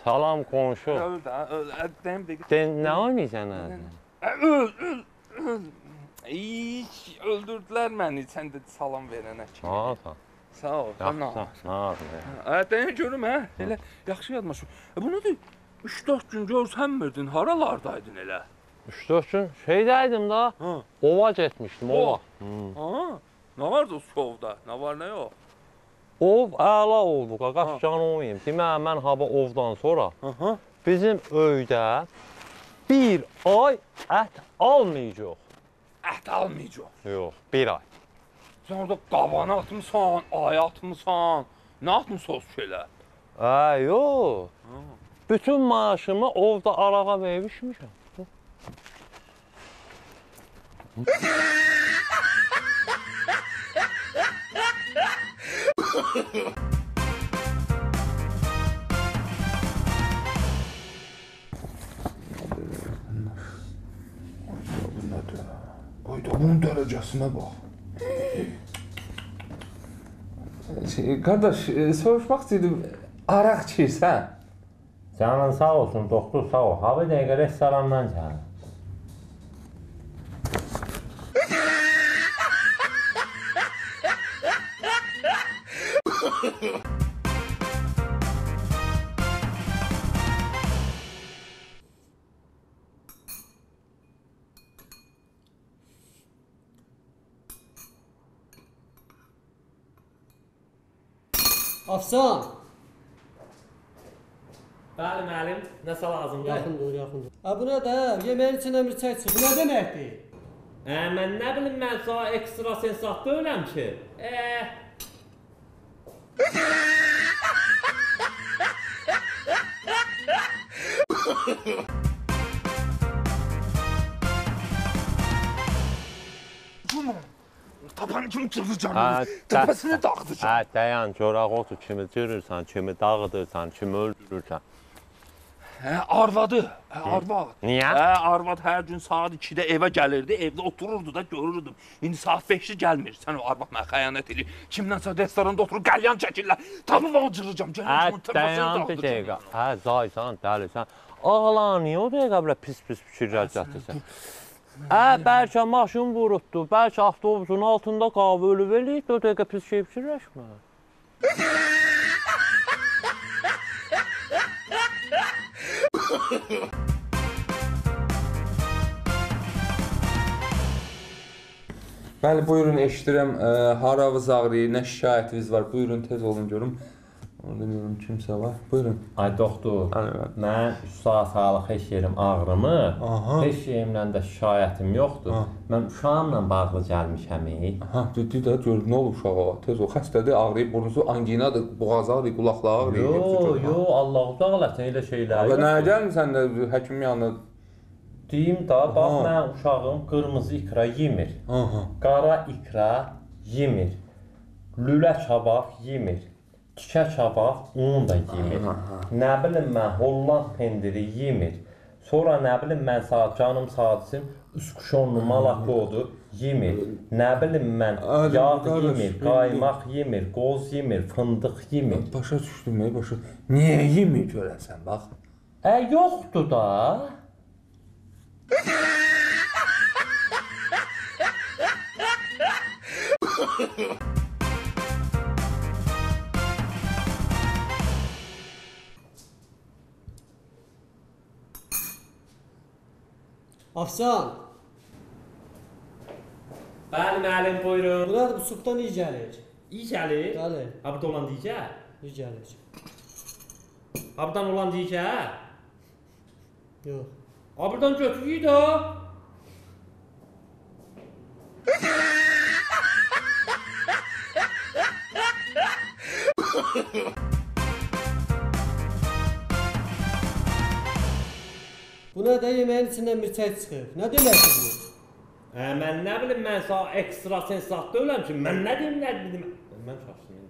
Salam qonşu. Öl də, Nə oynayırsan? Öl. Öldürdülər məni, sən də salam verənə kimi. Sağ ol. Dəyən görüm, elə yaxşı yadmaşım. Bu nədir? 3-4 gün görsənmirdin, haralardaydın elə? 3-4 gün şeydəydim da, ova getmişdim, ova. Nə vardı o ovda? Nə var, nə yox? Ov əla oldu, qaqaş can olmayayım. Demək, mən hava ovdan sonra bizim öydə bir ay ət almayacaq. Ət almayacaq? Yox, bir ay. Sən orada qabanı atmışsan, ay atmışsan, nə atmışsan o şeylə? Yox. Bütün maaşımı ovda arağa vermişmişəm. Ayda bunun dərəcəsinə bax. Qardaş, soruşmaq istəyirdim, araq içirsən? Canın sağ olsun, doktor sağ ol. Hava dəqiqə restorandan gəlir. Afsan! Bəli, müəllim, nəsə lazımdır? Yaxındır. Bu nə də? Yeməyin içindən bir çay çıx. Bu nə deməkdir? Mən nə bilim, mən sana ekstra sensat deyiləm ki. Tapan kimi cıracağım, təpəsini dağıdacağım. Dayan, coraq otur, kimi cırırsan, kimi dağıdırsan, kimi öldürürsən. Arvadı, arvad. Niyə? Arvad hər gün saat 2-də evə gəlirdi, evdə otururdu da görürdüm. İndi saat 5-də gəlmir, sən o arvad mənə xəyanət edir. Kimdənsə restoranda oturur, qəlyan çəkirlər, tapıb onu cıracağım. Dayan bir dəqiqə, zaysan, dəlisən. Ağlan, niyə o dəqiqə belə pis fikirlər gətirsən? Bəlkə maşın vurubdu, bəlkə avtobusun altında qavı ölüb eləyib, o dəqiqə pis şey fikirləşmə. Bəli, buyurun, eşidirəm, haravız ağrıyır, nə şikayətiniz var, buyurun, tez olun görüm. Orada görüm, kimsə var, buyurun. Ay doktor, mən 3 saat sağlıq heç yerim ağrımır, heç yerimlə də şikayətim yoxdur. Mən uşağımla bağlı gəlmişəm. Dedi də, gör, nə olub uşağa, tez ol, xəstədir, ağrıyıb, burnusu anginadır, boğazı ağrıyıb, qulaqları ağrıyıb. Yox, Allah uzaq eləsin, elə şeylər yoxdur. Nəyə gəlmirsən də həkim yanına? Deyim da, bax, mən uşağım qırmızı ikra yemir, qara ikra yemir, lülə kabab yemir. Tikə kabab, onu da yemir. Nə bilim mən, Holland pendiri yemir. Sonra nə bilim mən canım sadısim, üsküşonlu malakodur, yemir. Nə bilim mən, yağ yemir, qaymaq yemir, qoz yemir, fındıq yemir. Başa düşdüm, başa. Niyə yemir görəsən, bax? Yoxdur da. Afsan! Bəli, müəllim, buyurun. Bu nədir, bu supdan iyi gəlir? İyi gəlir? Bəli. Buradan olan deyəcək? İyi gəlir. Buradan olan deyəcək? Yox. Buradan götürüyü də. Bu nə də yeməyin içindən bir çay çıxıb. Nə deməkdir bu? Mən nə bilim, mən sana ekstra sensat deyiləm ki, mən nə deyim, nə dedim. Mən çaşdım.